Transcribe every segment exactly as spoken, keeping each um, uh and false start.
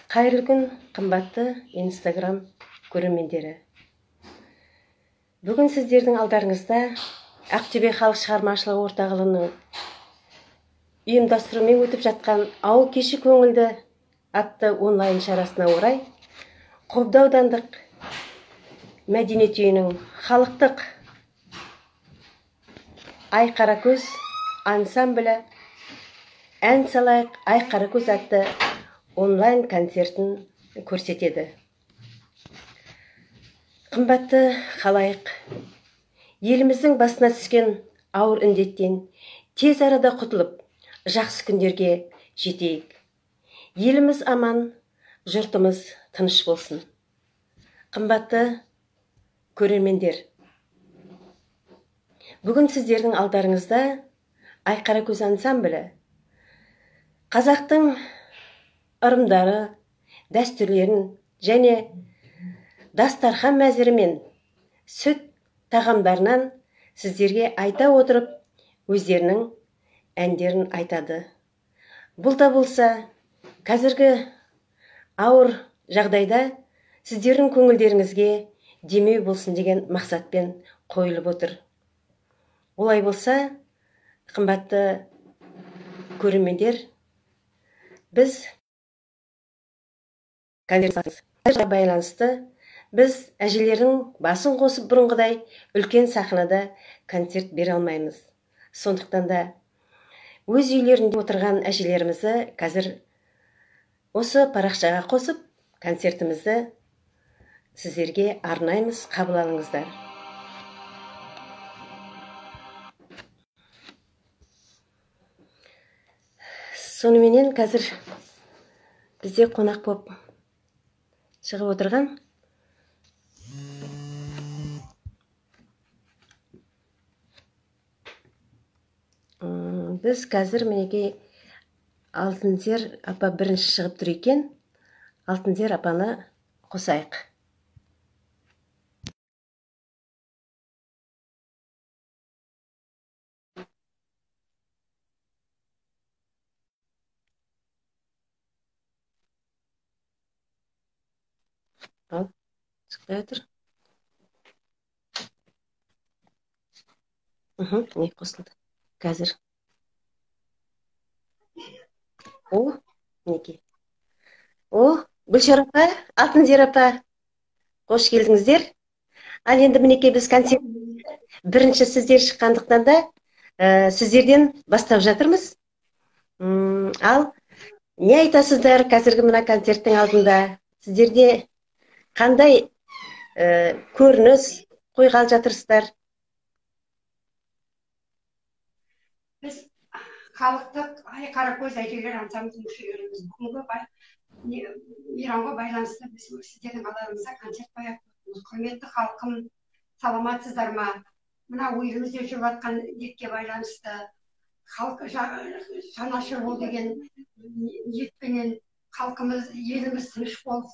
Қайырлы күн, қымбатты Инстаграм көрермендері. Бүгін сіздердің алдарыңызда Ақтөбе халық шығармашылығы орталығының ұйымдастыруымен өтіп жатқан ауыл кеші көңілді атты онлайн шарасына орай Қобда аудандық мәдениет үйінің халықтық Ай Қаракөз ансамблі ән салайық Ай Қаракөз атты онлайн концертін көрсетеді. Қымбатты халайық, еліміздің басына түскен ауыр індеттен тез арада құтылып, жақсы күндерге жетейік. Еліміз аман, жұртымыз тыныш болсын. Қымбатты көрермендер, бүгін сіздердің алдарыңызда Ай Қаракөз ансамблі қазақтың ырымдары, дәстүрлерін және дастархан мәзірімен сүт тағамдарынан сіздерге айта отырып, өздерінің әндерін айтады. Бұл да болса, қазіргі ауыр жағдайда сіздердің көңілдеріңізге демеу болсын деген мақсатпен қойылып отыр. Олай болса, қымбатты көрермендер, біз концертке байланысты біз әжелердің басын қосып бұрынғыдай үлкен сахнада концерт бере алмаймыз. Сондықтан да өз үйлерінде отырған әжелерімізді қазір осы парақшаға қосып концертімізді сіздерге арнаймыз, қабыл алыңыздар. Соныменен қазір бізде қонақ боп шығып отырған біз қазір мінекей Алтынзер апа бірінші шығып тұр екен. Алтынзер апаны қосайық. Ал, шықпай отыр. Үху, не қосылды? Қазір. О, неке. О, Гүлшара апа, Алтынзер апа, қош келдіңіздер. Ал енді мінекей біз концерт бірінші сіздер шыққандықтан да сіздерден бастап жатырмыз. Ал не айтасыздар қазіргі мына концерттің алдында? Сіздерде қандай көрініс қойғалы жатырсыздар? Біз халықтық Ай Қаракөз әжелер ансамблінің мүшелеріміз. Бүгінгі мейрамға байланысты біз сіздердің алдарыңызда концерт қояйық. Құрметті халқым, саламатсыздар ма? Мына елімізде жүріп жатқан індетке байланысты халық жанашыр бол деген ниетпенен халқымыз, еліміз тыныш болып,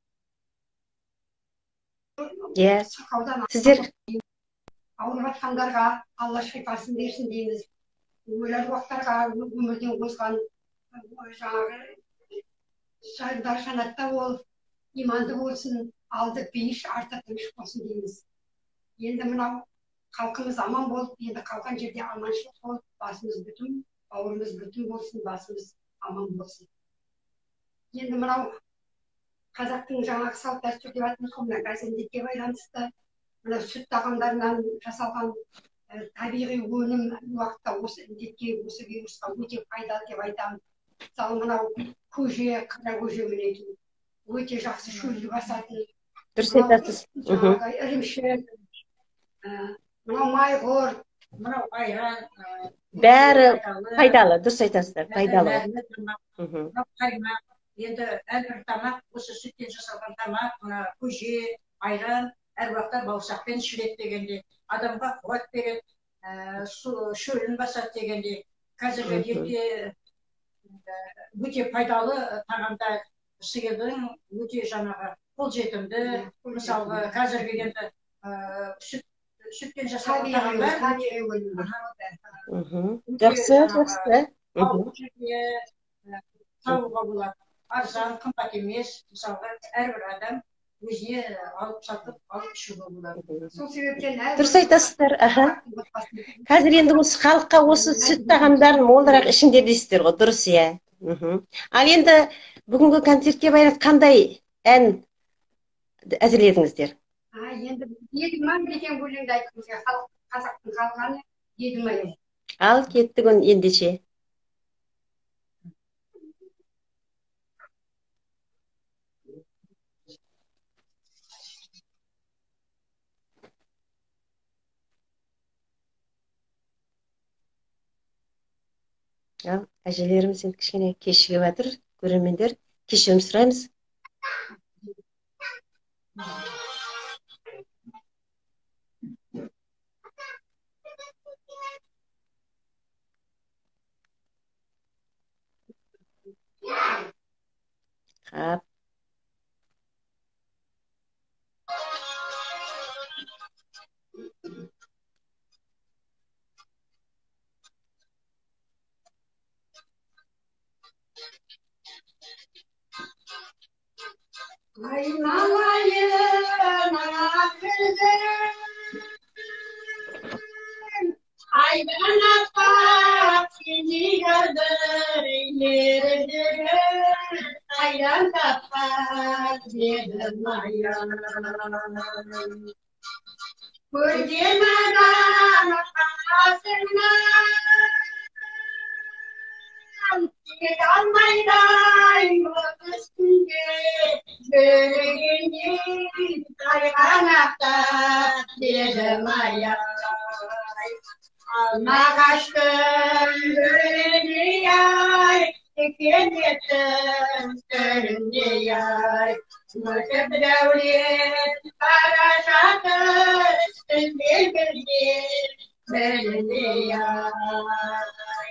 сіздер ауырып жатқандарға Алла шипасын берсін дейміз. Өлер уақыттарға өмірден озған жаңағы жайдар жанатта бол, иманды болсын, алды бейіш, арты тыныш болсын дейміз. Енді мынау халқымыз аман болып, енді қалған жерде аманшылық болып, басымыз бүтін, бауырымыз бүтін болсын, басымыз аман болсын. Енді мынау қазақтың жаңағы салт дәстүр деп жатырмыз ғой, мына қазір індетке байланысты мына сүт тағамдарынан жасалған табиғи өнім уақытта осы індетке, осы вирусқа өте пайдалы деп айтамын. Мысалы мынау көже, қара көже мінекей, өте жақсы шөлді басатын. Дұрыс айтасыз. Ірімшік, мынау майғұр, мынау айран, бәрі пайдалы, дұрыс айтасыздар, пайдалы. Мынау қаймақ, енді әрбір тамақ, осы сүттен жасалған тамақ, көже, айран, әр уақытта бауырсақпен ішіледі дегенде, адамға қуат береді, шөлін басады дегенде, қазіргі ерте өте пайдалы тағамдар сиырдың өте жаңағы қолжетімді, мысалға қазіргі енді сүттен жасалған тағамдар жақсы, жақсы. Табуға болады. арзан қымбат емес, мысалға әрбір адам өзіне алып сатып алып ішуге болады. Сол себептен дұрыс айтасыздар. Аха. Қазір енді осы халыққа осы сүт тағамдарын молырақ ішіңдер дейсіздер ғой, дұрыс, иә. Ал енді бүгінгі концертке байланысты қандай ән әзірледіңіздер? Енді едімам деген өлеңді айттыңыз, қазақтың халық әні едімай. Ал кеттік ендеше. Ал әжелеріміз енді кішкене кешігіп жатыр, көрермендер, кешірім сұраймыз. Қап. Айналайын ақылдым, айдан аппақ сені көрдім, ердігім, айдан таппақ дедім аян. Көрген адам қасыңнан, тек алмайдай мұз үстінде, жүрегеннен тайғанақта дедім аяй. Алмағаштың гүліндей ай, текеметтің түріндей ай, өтіп дәулет бара жатыр үстінде бірге біріндей ай.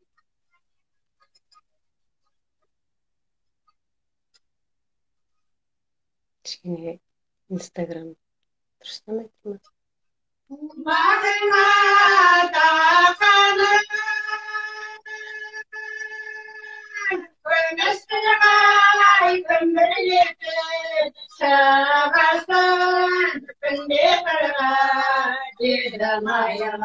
Кішкене Инстаграм дұрыстамайды ма? Бағыңа тақанын, күмістігай күмбірлетіп шығасың, күнде қырға дедім аяй.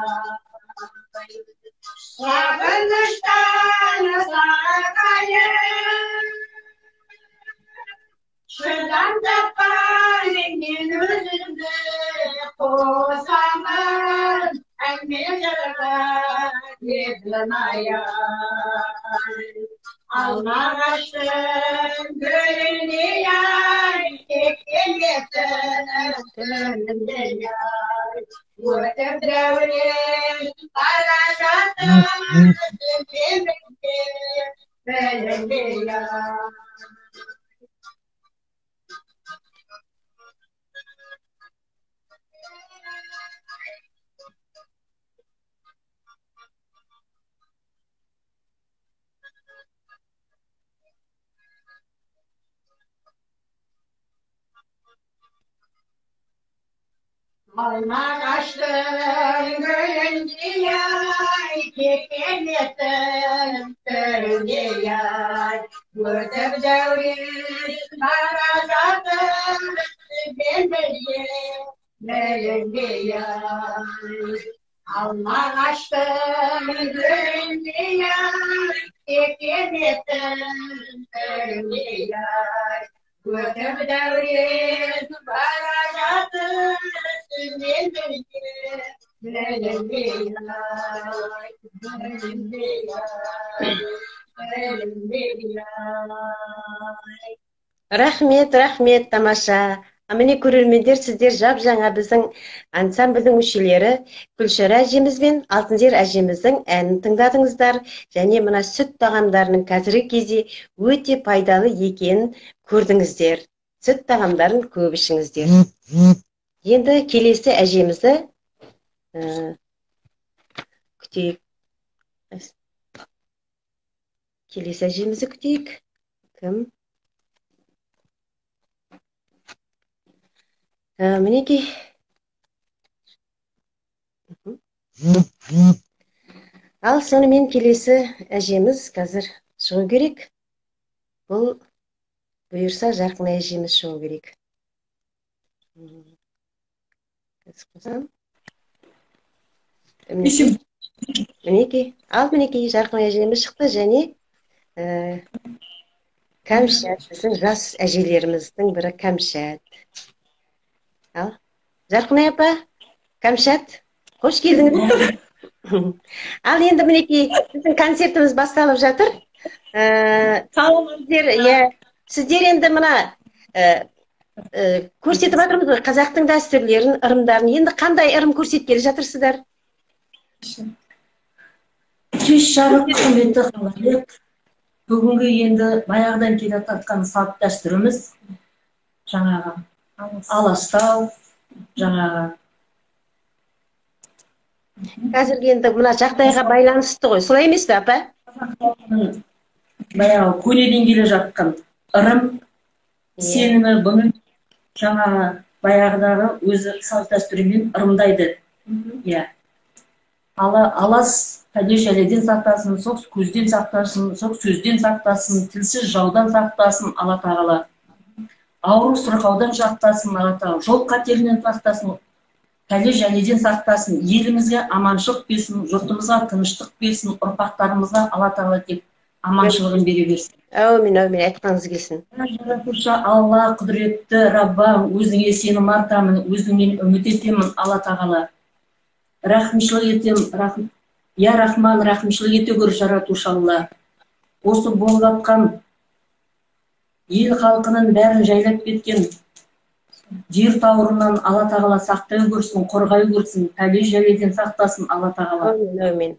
Сағыныштан сарғайып, шыдам таппай мен өзімді қосамын, әңгіме жырға дедім аяй. Алмағаштың гүліндей ай, текеметтің түріндей ай, өтіп дәулет бара жатыр үстінде біріндей ай. Алмағаштың гүліндей ай, текеметтің түріндей ай, өтіп дәулет бара жатыр үстінде біріндей ай. Алмағаштың гүліндей ай, текеметтің түріндей ай, өтіп дәулет бара жатыр үстінде бірге біріндей ай, біріндей ай, біріндей ай. Рахмет, рахмет, тамаша. Міне көрермендер, сіздер жап-жаңа біздің ансамбльдің мүшелері Күлшара әжеміз бен Алтынзер әжеміздің әнін тыңдадыңыздар, және мына сүт тағамдарының қазіргі кезде өте пайдалы екенін көрдіңіздер. Сүт тағамдарын көп ішіңіздер. Енді келесі әжемізді күтейік. Келесі әжемізді күтейік. Кім? Мінекей. Ал сонымен келесі әжеміз қазір шығу керек. Бұл бұйырса жарқын әжеміз шығу керек. Мінекей, ал мінекей жарқын әжеміз шықты, және Кәмшат, біздің жас әжелеріміздің бірі Кәмшат. Ал, жарқын апа, Кәмшат, қош келдіңіз. Ал енді мінекей, біздің концертіміз басталып жатыр. Сіздер, сіздер енді мына көрсетіп жатырмыз ғой, қазақтың дәстүрлерін, ырымдарын. Енді қандай ырым көрсеткелі жатырсыздар? Кеш жарық құрметті қалалық. Бүгінгі енді баяғыдан келе жатқан салт дәстүріміз жаңағы аластау, жаңағы қазіргі енді мына жағдайға байланысты ғой, солай емес пе, апа? Баяғы көнеден келе жатқан ырым, сенімі бұны жаңағы баяғыдағы өзі салт дәстүрімен ырымдайды. Алас пәле жәледен сақтасын, соқ көзден сақтасын, соқ сөзден сақтасын, тілсіз жаудан сақтасын, Алла тағала. Ауру сырқаудан сақтасын, Алла тағала. Жол қатерінен сақтасын, пәле жәледен сақтасын, елімізге аманшылық берсін, жұртымызға тыныштық берсін, ұрпақтарымызға Алла тағала тек аманшылығын бере берсін. Әумин, әумин, айтқаныңыз келсін. Жаратушы Алла, құдіретті Раббам, өзіңе сенім артамын, өзіңнен үміт етемін, Алла тағала. Рахымшылық етем, рахым. Я Рахман, рахымшылық ете көр, жаратушы Алла. Осы болып жатқан ел халқының бәрін жайлап кеткен жер тауырынан Алла тағала сақтай көрсін, қорғай көрсін, пәле жәледен сақтасын, Алла тағала. Әумин.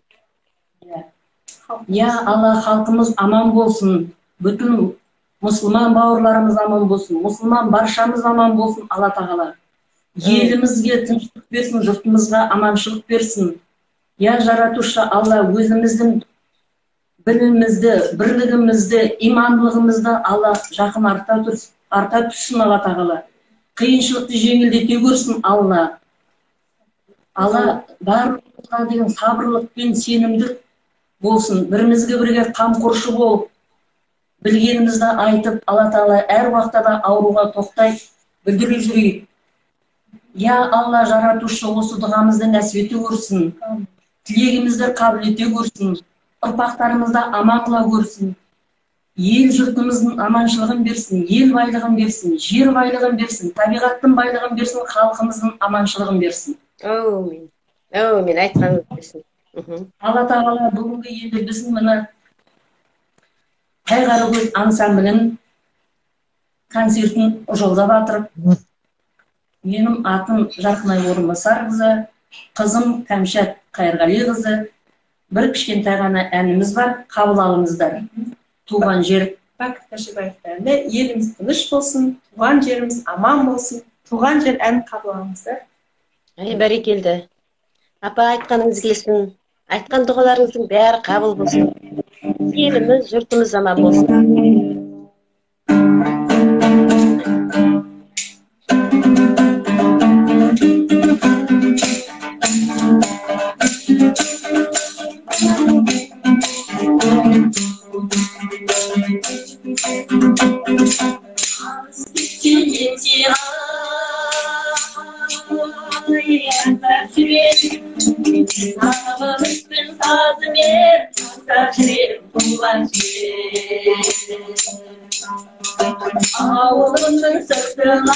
Я Алла, халқымыз аман болсын, bütün мұсылман бауырларымыз аман болсын, мұсылман баршамыз аман болсын, Алла тағала. Елімізге тыныштық берсін, жұртымызға аманшылық берсін. Я жаратушы Алла, өзіміздің білімімізді, бірлігімізді, имандылығымызды Алла жақын арта түссін, Алла тағала. Қиыншылықты жеңілдете көрсін, Алла. Алла барлығына деген сабырлық пен сенімдік болсын. Бірімізге бірге қамқоршы болып, білгенімізді айтып, Алла тағала әр уақытта ауруға тоқтай білдіре жүрейік. Я Алла, жаратушы, осы дұғамызды нәсіп ете көрсін. Тілегімізді қабыл ете көрсін, ұрпақтарымызды аман қыла көрсін, ел жұртымыздың аманшылығын берсін, ел байлығын берсін, жер байлығын берсін, табиғаттың байлығын берсін, халқымыздың аманшылығын берсін. Әумин, әумин, айтқаныңыз келсін. Алла тағала бүгінгі енді біздің мына Қайғарықөз ансамблінің концертін жолдап жатыр. Менің атым Жарқынай Орынбасарқызы, қызым Кәмшат Қайырғалиқызы. Бір кішкентай ғана әніміз бар, қабыл алыңыздар. Туған жер. Бақыт Тәшібаевтарында еліміз тыныш болсын, туған жеріміз аман болсын, туған жер әнін қабыл алыңыздар. Бәрекелді. Апа, айтқаныңыз келсін. Айтқан дұғаларыңыздың бәрі қабыл болсын. Еліміз, жұртымыз аман болсын. Ağılımın sırtına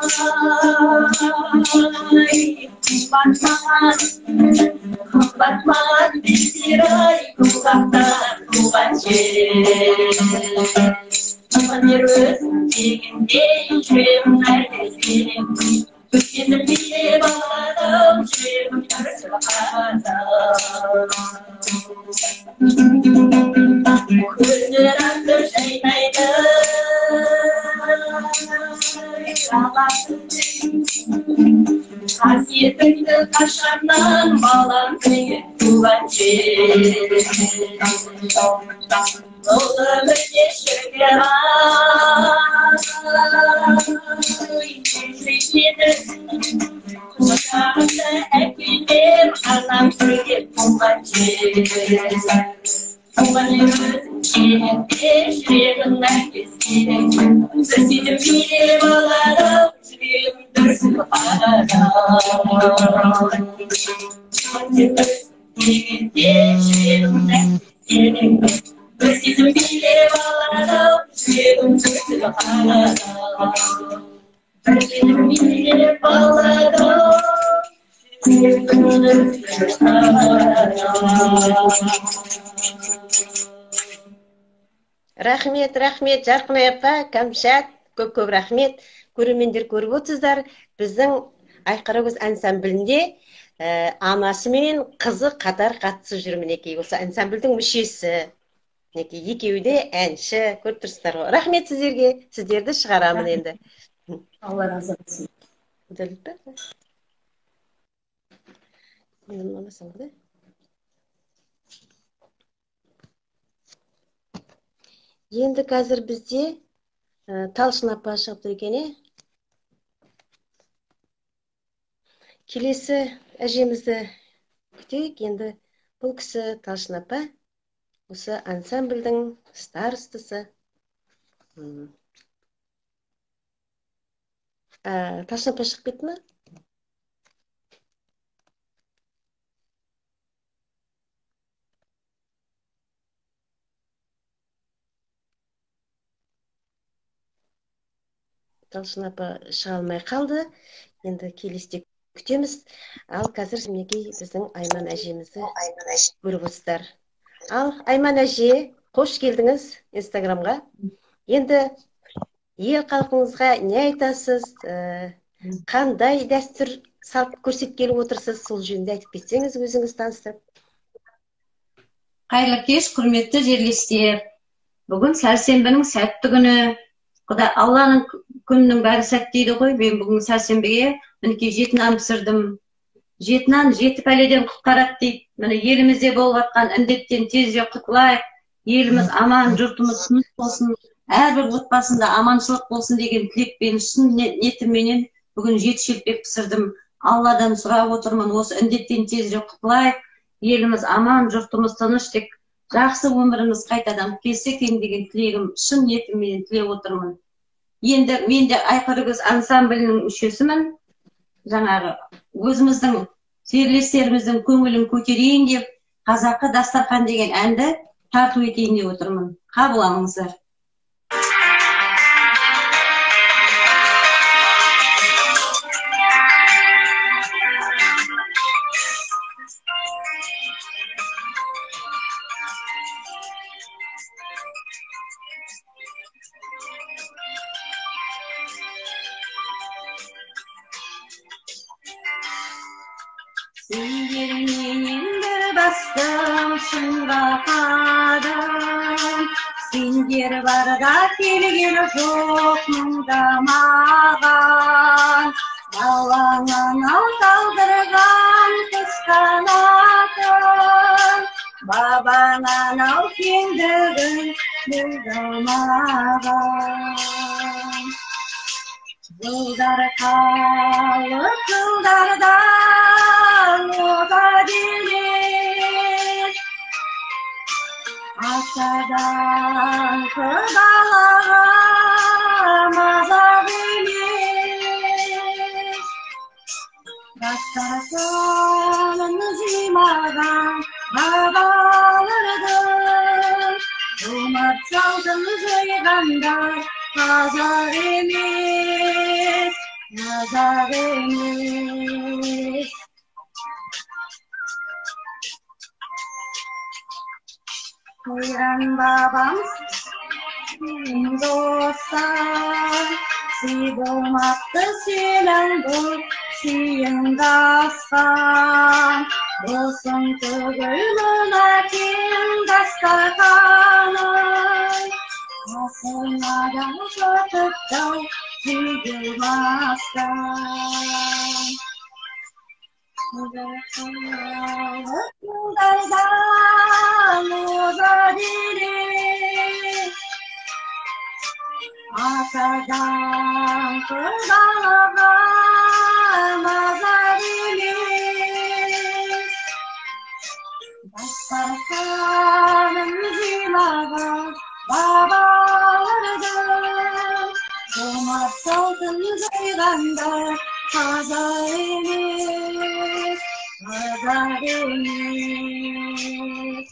batman, batman bir ay uzaktan tuvaçe. Tanırız çekimde içim neredesin? Tüketim bile bağladım çim yarısına. Kızlar akır şeytaydı. Hasretinde kaşlarından bağlandı tuvaçe. Oğlumu yeşilge ay, Kuşağımda ekinim anam sürgü tuvaçe. Tuvaçe gözüm çiğne, eşriğinden keskin. Sesini bile bağladım, yüreğim dürsün hala. Yemin geçimde, yemin sesini bile bağladım, yüreğim dürsün hala. Sesini bile bağladım, yüreğim dürsün hala. Рахмет, рахмет, Жарқынай апа, Кәмшат, көп-көп рахмет. Көрермендер көріп отырсыздар, біздің Айқара көз ансамблінде анасы менен қызы қатар қатысып жүр мінекей. Осы ансамблдің мүшесі. Мінекей екеуі де әнші, көріп тұрсыздар ғой. Рахмет сіздерге, сіздерді шығарамын енді. Алла разы болсын. Енді қазір бізде Талшын апа шығып тұр екен. Келесі әжемізді күтейік. Енді бұл кісі Талшын апа, осы ансамблдің старостысы. Талшын апа шығып кетті ме? Талшын апа шыға алмай қалды. Енді келесте күтеміз. Ал қазір мінекей біздің Айман әжемізді көріп отырсыздар. Ал Айман әже, қош келдіңіз Инстаграмға. Енді ел халқыңызға не айтасыз? Қандай дәстүр салт көрсеткелі отырсыз? Сол жөнінде айтып кетсеңіз, өзіңіз таныстырып. Қайырлы кеш, құрметті жерлестер. Бүгін сәрсенбінің сәтті күні. Құда Алланың күннің бәрі сәтті дейді ғой. Мен бүгін сәрсенбіге мінекей жеті нан пісірдім. Жеті нан жеті пәледен құтқарады дейді. Міне елімізде болып жатқан індеттен тезірек құтылайық. Еліміз аман, жұртымыз тыныш болсын. Әрбір отбасында аманшылық болсын деген тілекпен, шын ниетімменен бүгін жеті шелпек пісірдім. Алладан сұрап отырмын, осы індеттен тезірек құтылайық. Еліміз аман, жұртымыз тыныш, тек жақсы өміріміз қайтадан келсе екен деген тілегім, шын ниетіммен тілеп отырмын. Енді мен де Айқара көз ансамблінің мүшесімін. Жаңағы өзіміздің жерлестеріміздің көңілін көтерейін деп, қазақы дастархан деген әнді тарту етейін деп отырмын. Қабыл алыңыздар. Сендермен бір бастым шыңға қадам, сендер барда келгені жоқ мұнда маған. Балаңнан талдырған құс қанатын, бабаңнан ал кеңдігін бұлдамаған. Жылдар қалып жылдардан оза демек, асадан қыбалаға мазақ емес. Дастарханын жимаған бабалардың, жомарт салтын жойғандар қазақ емес, қазақ емес. Қойған бабам сен достан, сый болмапты сенің бұл сүйіңді асқан. Досың түгіл мына кең дастарханың, асылмадан жұртыптау сүйгілмастан. Жылдардан оза демек, асадан қыбалаға мазақ емес. Дастарханын жимаған бабалардың, Olmaz saldım kıyılarında Hazareniz, Hazareniz.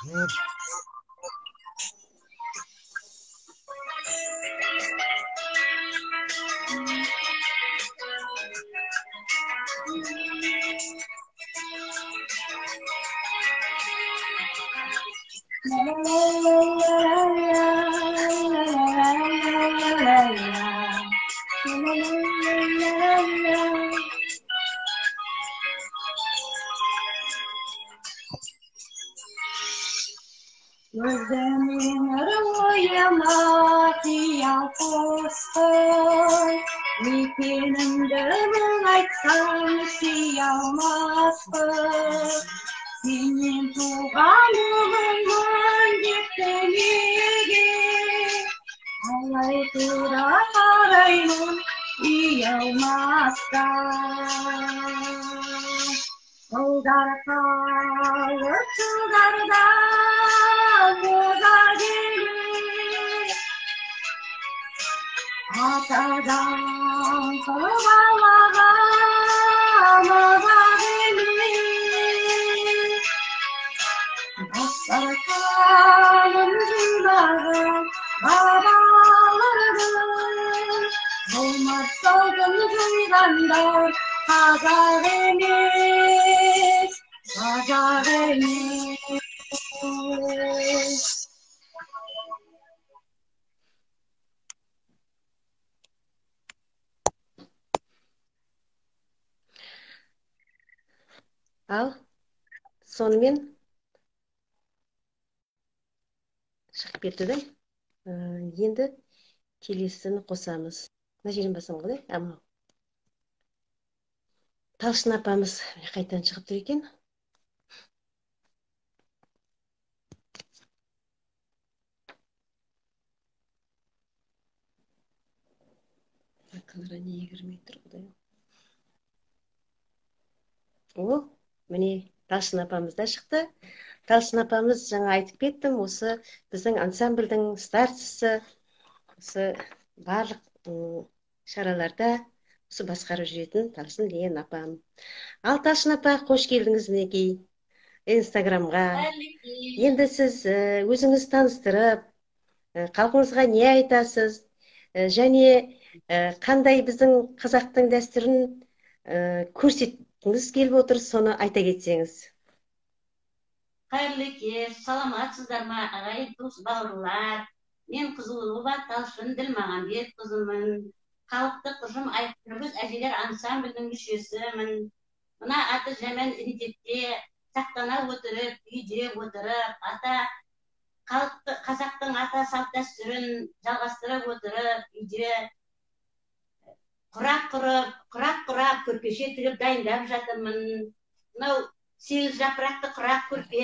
Gözlemin rüyama siyah postay, Mikinim açsam siyahmaz. Senin tuğanımın gitmeliği, Alay turayım yılmazda. Oldar kalıp sularda boğar gelir, Atadan kovalara moda gelir. Dostlar kalıntıları babalardır, Olmaz salgın kuyularında Hazareniz, Hazareniz. Ал сонымен шығып кетті да. Енді келесіні қосамыз. Мына жерін басам ғой, амал. Талшын апамыз қайтадан шығып тұр екен. Камера неге кірмей тұр, құдай. О, міне Талшын апамыз да шықты. Талшын апамыз жаңа айтып кеттім, осы біздің ансамбльдің старшысы, осы барлық шараларда осы басқарып жүретін Талшын деген апам. Ал Талшын апа, қош келдіңіз мінекей Инстаграмға. Енді сіз өзіңіз таныстырып, халқыңызға не айтасыз, және қандай біздің қазақтың дәстүрін көрсеткіңіз келіп отыр, соны айта кетсеңіз. Қайырлы кеш, саламатсыздар ма, ағайын туыс бауырлар. Мен Қызылова Талшын Ділмағамбет қызымын. Халықтық ұжым Айқын әжелер ансамблінің мүшесімін. Мына аты жаман індетте сақтана отырып, үйде отырып, ата қазақтың ата салт дәстүрін жалғастырып отырып, үйде құрақ құрып, құрақ құрап, көрпеше тігіп дайындап жатырмын. Мынау сегіз жапырақты құрақ көрпе,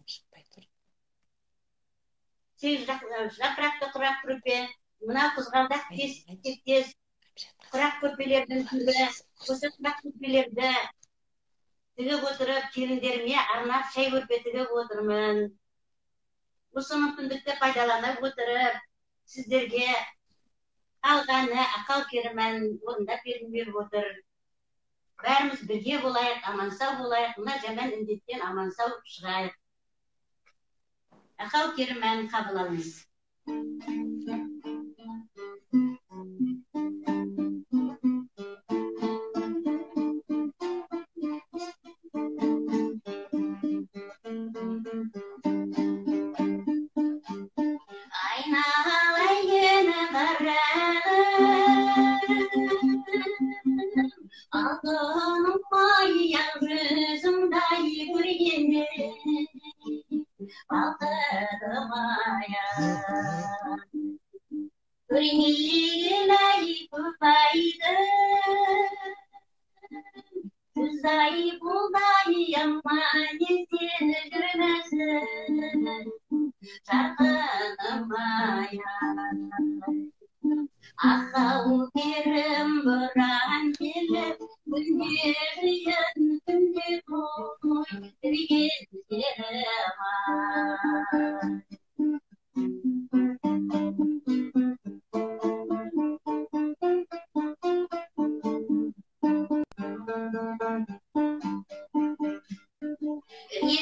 сегіз жапырақты құрақ көрпе, мына қызғалдақ тектес құрақ көрпелердің түрі, осы құрақ көрпелерді тігіп отырып, келіндеріме арнап шай көрпе тігіп отырмын. Осы мүмкіндікті пайдаланып отырып, сіздерге алғаны ақал керімін орындап бергім келіп отыр. Бәріміз бірге болайық, аман-сау болайық, мына жаман індеттен аман-сау шығайық. Ақал керімін қабыл алыңыз.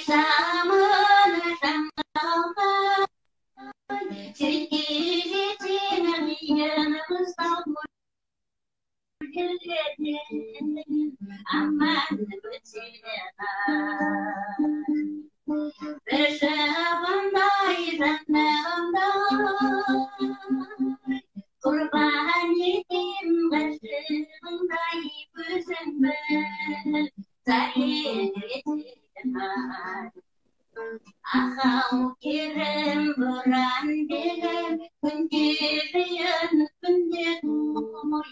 заманы жаңалған серкеге сенің қиынымыз аман бір шабындай жанымдай құрбан етем ғашығыңдай көзіңді ахау керім боран берем күндерін күнде той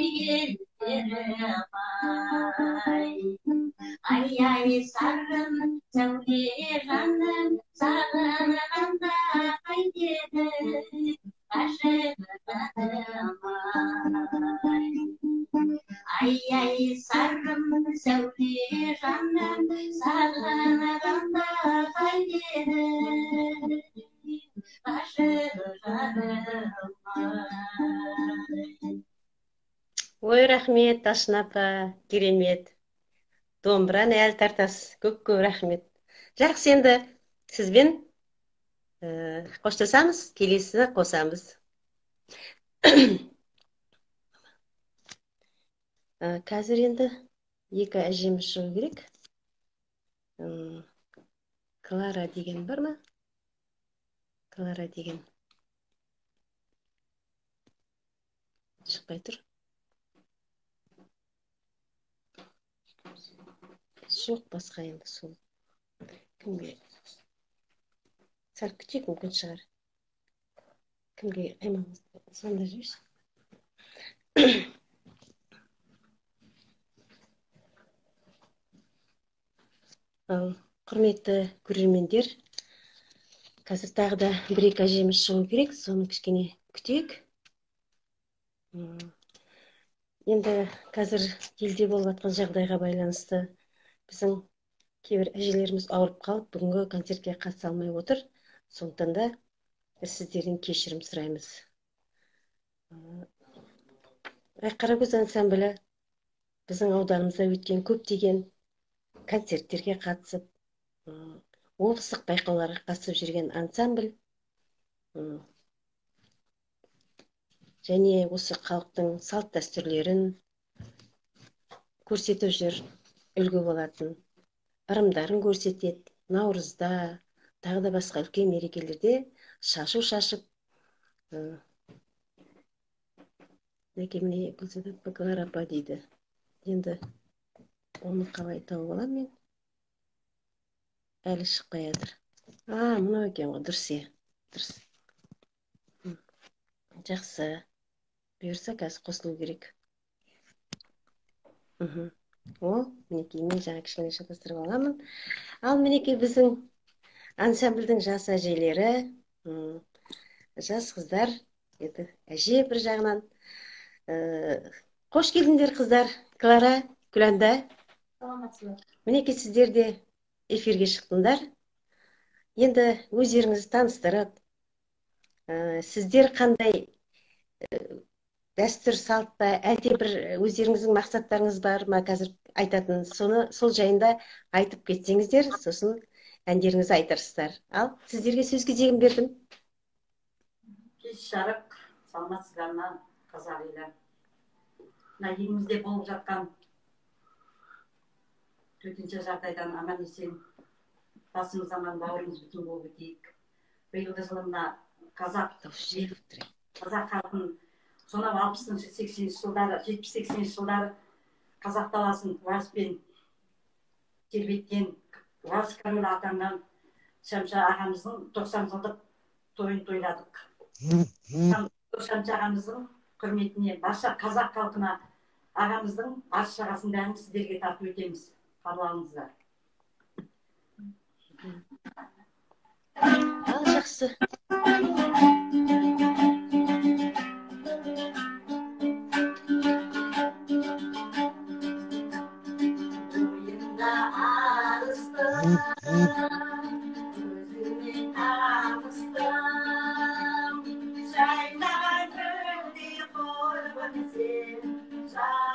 ай ай сарым сәуле жаным сағынғанда қайтеді ай ай сарым сәуле жаным сағынғанда қайтеді Ой, рахмет, Ашын апа, керемет. Домбыраны әлі тартасыз. Көп-көп рахмет. Жақсы, енді сізбен қоштасамыз, келесі қосамыз. Қазір енді екі әжеміз шығу керек. Клара деген бар ма? Клара деген. Шықпай тұр. Жоқ, басқа енді сол. Кімге? Сәл күтейік, мүмкін шығар. Кімге аймағымыз сонда жүрсің? Құрметті көрермендер, қазір тағы да бір-екі әжеміз шығу керек, соны кішкене күтейік. Енді қазір елде болып жатқан жағдайға байланысты біздің кейбір әжелеріміз ауырып қалып, бүгінгі концертке қатыса алмай отыр. Сондықтан да сіздерден кешірім сұраймыз. Қаракөз ансамблі біздің ауданымызда өткен көптеген концерттерге қатысып, облыстық байқауларға қатысып жүрген ансамбль. Және осы халықтың салт дәстүрлерін көрсетіп жүр, үлгі болатын ырымдарын көрсетеді. Наурызда, тағы да басқа үлкен мерекелерде шашу шашып, Нәкеміне Гүлзада Клара апа дейді. Енді оны қалай тауып аламын мен? Әлі шықпай жатыр. А, мынау екен ғой, дұрыс е. Дұрыс. Жақсы. Бұйырса қазір қосылу керек. О, мінекей, мен жаңа кішкене шатастырып аламын. Ал мінекей біздің ансамбльдің жас әжелері, жас қыздар, әже бір жағынан. Қош келдіңдер қыздар. Клара, Күланда. Мінекей сіздер де эфирге шықтыңдар. Енді өздеріңізді таныстырып, сіздер қандай дәстүр салтта, әлде бір өздеріңіздің мақсаттарыңыз бар ма, қазір айтатын, соны сол жайында айтып кетсеңіздер, сосын әндеріңізді айтарсыздар. Ал, сіздерге сөз кезегін бердім. Кеш жарық, саламатсыздарма, қазақ елі. Мына елімізде болып жатқан төтенше жағдайдан аман есен, басымыз аман, бауырымыз бүтін болып өтейік. Биылғы жылы мына қазақ қазақ халқын сонау алпысыншы сексенінші жылдары, жетпіс сексенінші жылдары қазақ даласын вальспен тербеткен, вальс королі атанған Шәмші ағамыздың тоқсан жылдық тойын тойладық. Шәмші ағамыздың құрметіне барша қазақ халқына ағамыздың ар шағасын бәрін сіздерге тартып өтеміз. Қабыл алыңыздар. Ал, жақсы.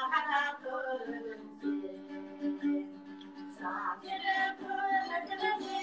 Sağ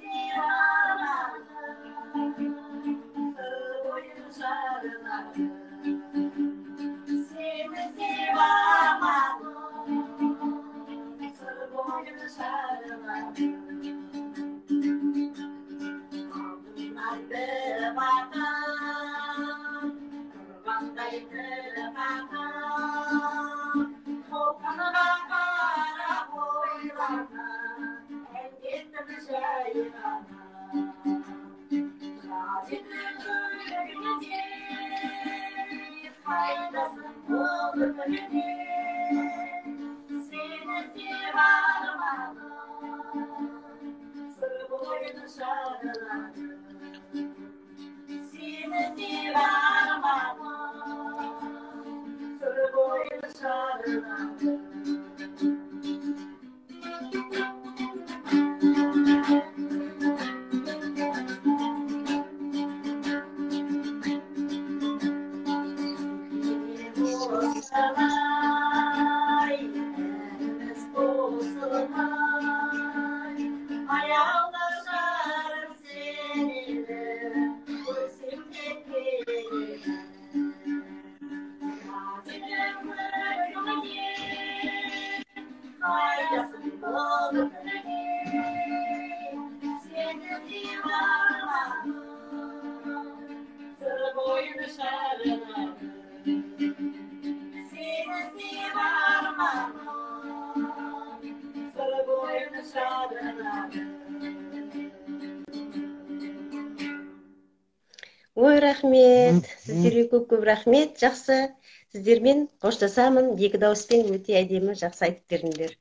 Ой, рахмет. Сіздерге көп-көп рахмет. Жақсы. Сіздермен қоштасамын. Екі дауыспен өте әдемі, жақсы айтып бердіңдер.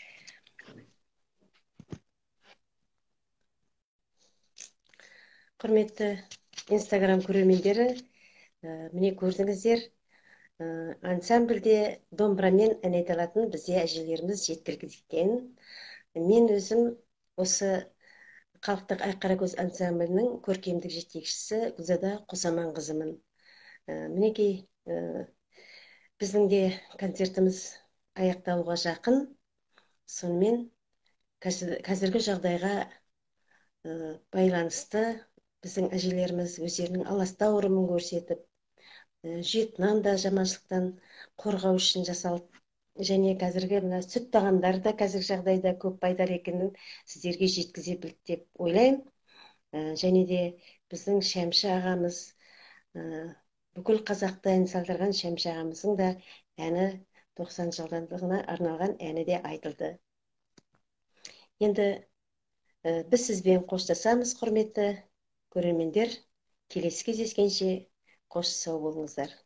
Құрметті Инстаграм көрермендері, міне көрдіңіздер, ансамбльде домбырамен ән айта алатын бізде әжелеріміз жеткілікті. Мен өзім осы халықтық Айқаракөз ансамблінің көркемдік жетекшісі Гүлзада Қосаманқызымын. Мінекей, біздің де концертіміз аяқталуға жақын. Сонымен қазіргі жағдайға байланысты біздің әжелеріміз өздерінің аластау ұрымын көрсетіп, жетінен да жаманшылықтан қорғау үшін жасалып, және қазіргі сүт тағамдары да қазіргі жағдайда көп пайдалы екенін сіздерге жеткізе білді деп ойлаймын. Және де біздің Шәмші ағамыз, бүкіл қазақты ән салдырған Шәмші ағамыздың да әні тоқсан жылдығына арналған әні де айтылды. Енді біз сізбен қоштасамыз, құрметті көрермендер. Келесі кездескенше қош сау болыңыздар.